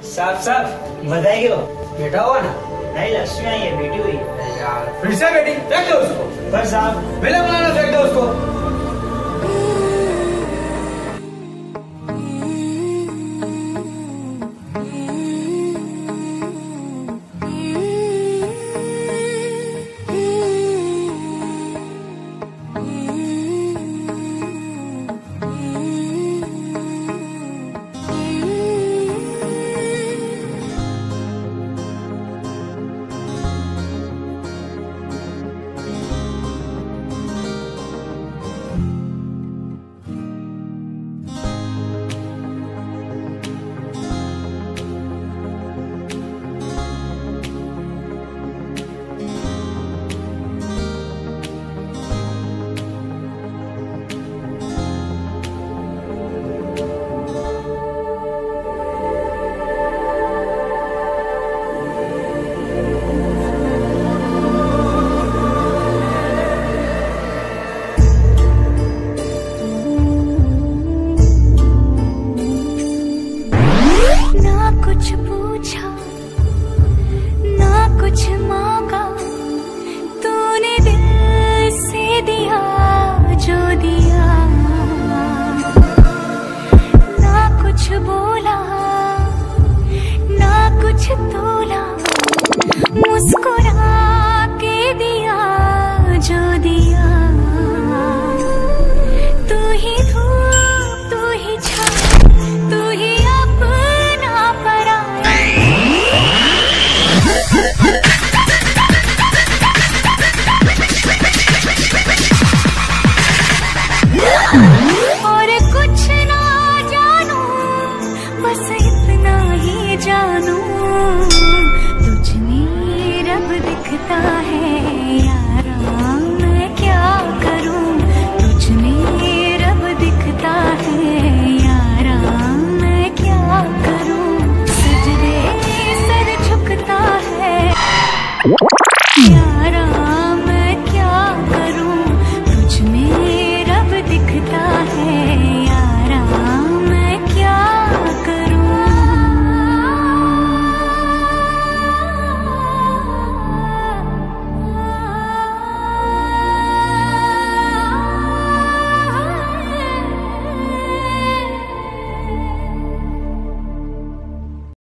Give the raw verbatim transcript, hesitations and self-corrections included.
साहब साहब बधाई हो। बेटा हुआ ना? नहीं, लक्ष्मी आई है, बेटी हुई है। यार फिर से बेटी? फेंक दो उसको। पर साहब पहले बनाना, फेंक दो उसको। Mm-hmm.